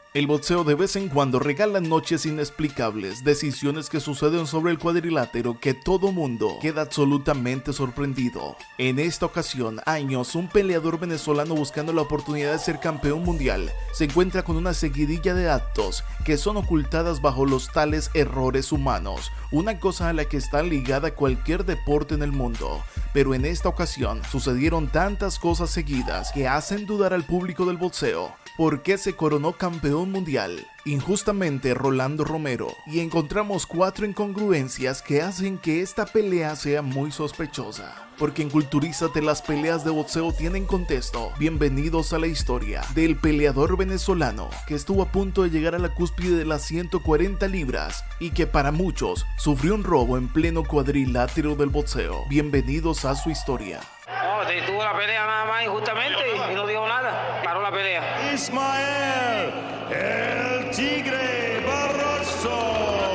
El boxeo de vez en cuando regala noches inexplicables, decisiones que suceden sobre el cuadrilátero que todo mundo queda absolutamente sorprendido. En esta ocasión, años, un peleador venezolano buscando la oportunidad de ser campeón mundial se encuentra con una seguidilla de actos que son ocultadas bajo los tales errores humanos, una cosa a la que está ligada cualquier deporte en el mundo. Pero en esta ocasión sucedieron tantas cosas seguidas que hacen dudar al público del boxeo. ¿Por qué se coronó campeón mundial injustamente Rolando Romero? Y encontramos 4 incongruencias que hacen que esta pelea sea muy sospechosa. Porque en Culturízate las peleas de boxeo tienen contexto. Bienvenidos a la historia del peleador venezolano que estuvo a punto de llegar a la cúspide de las 140 libras y que para muchos sufrió un robo en pleno cuadrilátero del boxeo. Bienvenidos a su historia. Tuvo la pelea nada más injustamente y no dijo nada. Paró la pelea. Ismael, el Tigre Barroso.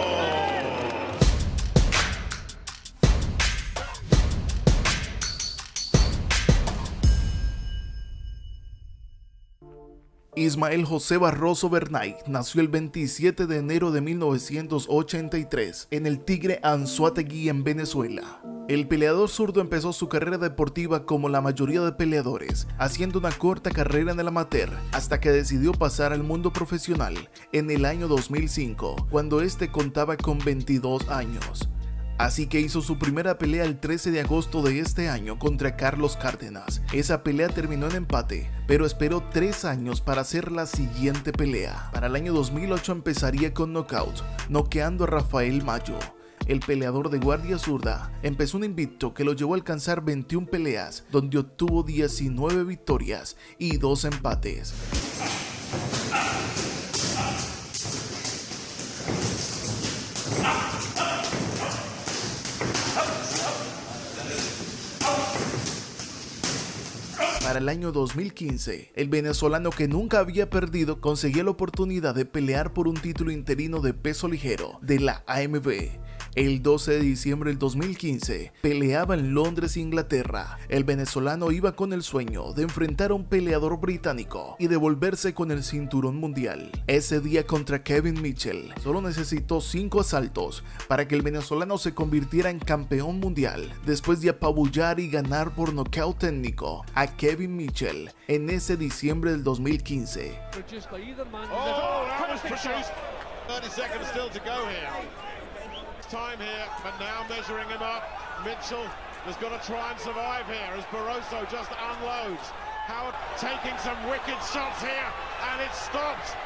Ismael José Barroso Bernay nació el 27 de enero de 1983 en el Tigre Anzoátegui en Venezuela. El peleador zurdo empezó su carrera deportiva como la mayoría de peleadores, haciendo una corta carrera en el amateur, hasta que decidió pasar al mundo profesional en el año 2005, cuando este contaba con 22 años. Así que hizo su primera pelea el 13 de agosto de este año contra Carlos Cárdenas. Esa pelea terminó en empate, pero esperó 3 años para hacer la siguiente pelea. Para el año 2008 empezaría con knockout, noqueando a Rafael Mayo. El peleador de guardia zurda empezó un invicto que lo llevó a alcanzar 21 peleas, donde obtuvo 19 victorias y 2 empates. Para el año 2015, el venezolano que nunca había perdido conseguía la oportunidad de pelear por un título interino de peso ligero de la AMB. El 12 de diciembre del 2015, peleaba en Londres, Inglaterra. El venezolano iba con el sueño de enfrentar a un peleador británico y devolverse con el cinturón mundial. Ese día contra Kevin Mitchell, solo necesitó 5 asaltos para que el venezolano se convirtiera en campeón mundial, después de apabullar y ganar por nocaut técnico a Kevin Mitchell en ese diciembre del 2015. Time here, but now measuring him up. Mitchell has got to try and survive here as Barroso just unloads. Howard taking some wicked shots here, and it stopped.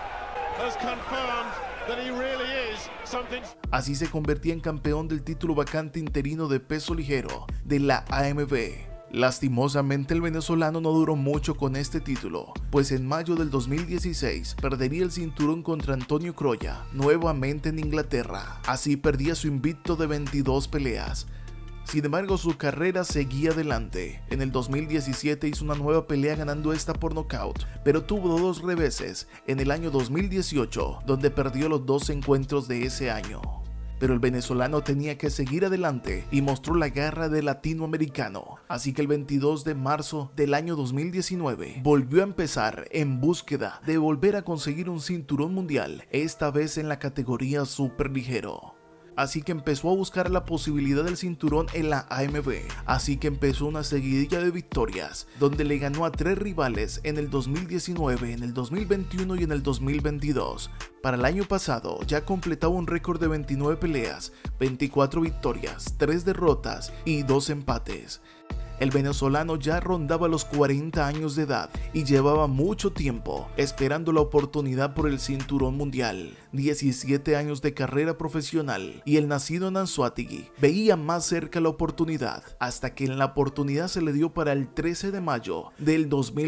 Has confirmed that he really is something. Así se convertía en campeón del título vacante interino de peso ligero de la AMB. Lastimosamente el venezolano no duró mucho con este título, pues en mayo del 2016 perdería el cinturón contra Antonio Crolla, nuevamente en Inglaterra. Así perdía su invicto de 22 peleas. Sin embargo, su carrera seguía adelante. En el 2017 hizo una nueva pelea ganando esta por nocaut, pero tuvo 2 reveses en el año 2018, donde perdió los 2 encuentros de ese año. Pero el venezolano tenía que seguir adelante y mostró la garra del latinoamericano. Así que el 22 de marzo del año 2019 volvió a empezar en búsqueda de volver a conseguir un cinturón mundial, esta vez en la categoría superligero. Así que empezó a buscar la posibilidad del cinturón en la AMB. Así que empezó una seguidilla de victorias, donde le ganó a 3 rivales en el 2019, en el 2021 y en el 2022. Para el año pasado ya completaba un récord de 29 peleas, 24 victorias, 3 derrotas y 2 empates. El venezolano ya rondaba los 40 años de edad y llevaba mucho tiempo esperando la oportunidad por el cinturón mundial. 17 años de carrera profesional y el nacido en Anzoátegui veía más cerca la oportunidad, hasta que la oportunidad se le dio para el 13 de mayo del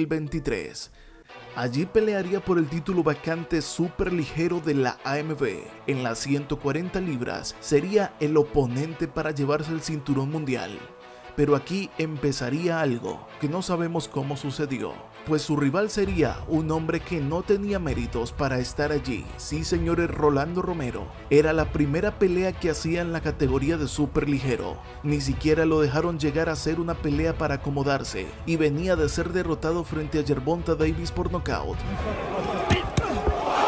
2023. Allí pelearía por el título vacante superligero de la AMB. En las 140 libras sería el oponente para llevarse el cinturón mundial. Pero aquí empezaría algo que no sabemos cómo sucedió, pues su rival sería un hombre que no tenía méritos para estar allí. Sí, señores, Rolando Romero. Era la primera pelea que hacía en la categoría de superligero. Ni siquiera lo dejaron llegar a hacer una pelea para acomodarse, y venía de ser derrotado frente a Gervonta Davis por nocaut.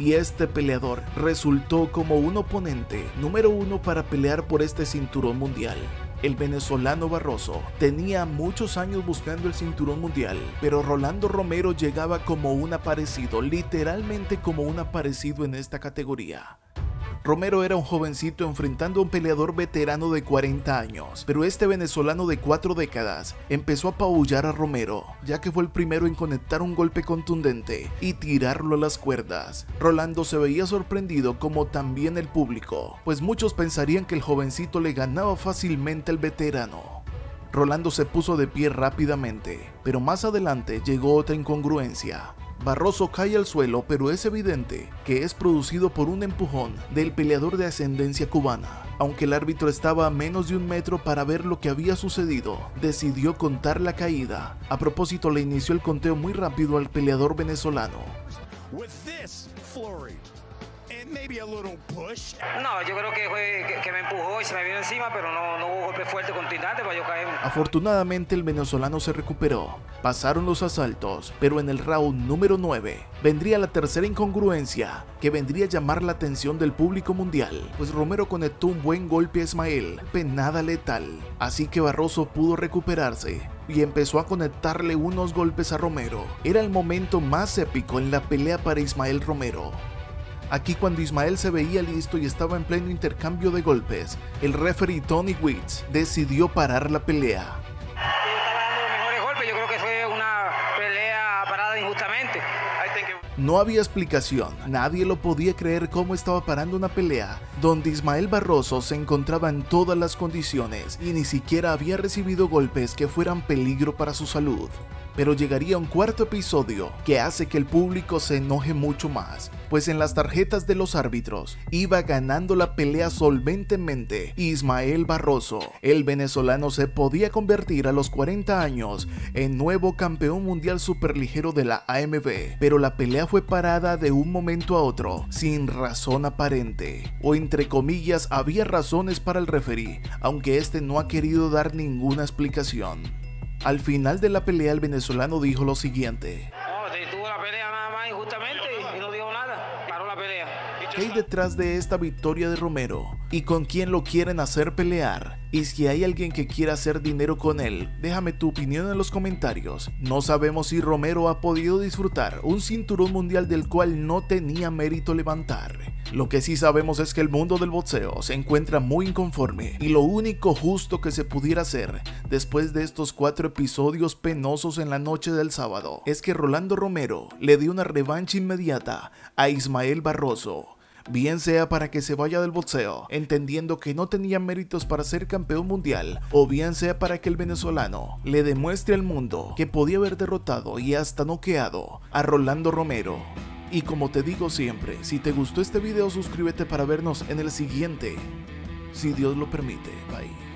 y este peleador resultó como un oponente número 1 para pelear por este cinturón mundial. El venezolano Barroso tenía muchos años buscando el cinturón mundial, pero Rolando Romero llegaba como un aparecido, literalmente como un aparecido en esta categoría. Romero era un jovencito enfrentando a un peleador veterano de 40 años, pero este venezolano de 4 décadas empezó a apabullar a Romero, ya que fue el primero en conectar un golpe contundente y tirarlo a las cuerdas. Rolando se veía sorprendido, como también el público, pues muchos pensarían que el jovencito le ganaba fácilmente al veterano. Rolando se puso de pie rápidamente, pero más adelante llegó otra incongruencia. Barroso cae al suelo, pero es evidente que es producido por un empujón del peleador de ascendencia cubana. Aunque el árbitro estaba a menos de 1 metro para ver lo que había sucedido, decidió contar la caída. A propósito, le inició el conteo muy rápido al peleador venezolano. No, yo creo que fue que me empujó y se me vino encima, pero no hubo golpe fuerte contundente para yo caerme. Afortunadamente el venezolano se recuperó. Pasaron los asaltos, pero en el round número 9 vendría la tercera incongruencia, que vendría a llamar la atención del público mundial, pues Romero conectó un buen golpe a Ismael, nada letal. Así que Barroso pudo recuperarse y empezó a conectarle unos golpes a Romero. Era el momento más épico en la pelea para Ismael Romero. Aquí, cuando Ismael se veía listo y estaba en pleno intercambio de golpes, el referee Tony Witz decidió parar la pelea. Yo estaba dando los mejores golpes, yo creo que fue una pelea parada injustamente. No había explicación, nadie lo podía creer cómo estaba parando una pelea donde Ismael Barroso se encontraba en todas las condiciones y ni siquiera había recibido golpes que fueran peligro para su salud. Pero llegaría un cuarto episodio que hace que el público se enoje mucho más, pues en las tarjetas de los árbitros iba ganando la pelea solventemente Ismael Barroso. El venezolano se podía convertir a los 40 años en nuevo campeón mundial superligero de la AMB, pero la pelea fue parada de un momento a otro, sin razón aparente, o entre comillas había razones para el referee, aunque este no ha querido dar ninguna explicación. Al final de la pelea, el venezolano dijo lo siguiente: No, detuvo la pelea nada más injustamente y no dijo nada, paró la pelea. ¿Qué hay detrás de esta victoria de Romero? ¿Y con quién lo quieren hacer pelear? Y si hay alguien que quiera hacer dinero con él, déjame tu opinión en los comentarios. No sabemos si Romero ha podido disfrutar un cinturón mundial del cual no tenía mérito levantar. Lo que sí sabemos es que el mundo del boxeo se encuentra muy inconforme, y lo único justo que se pudiera hacer después de estos 4 episodios penosos en la noche del sábado es que Rolando Romero le dé una revancha inmediata a Ismael Barroso. Bien sea para que se vaya del boxeo, entendiendo que no tenía méritos para ser campeón mundial, o bien sea para que el venezolano le demuestre al mundo que podía haber derrotado y hasta noqueado a Rolando Romero. Y como te digo siempre, si te gustó este video, suscríbete para vernos en el siguiente, si Dios lo permite. Bye.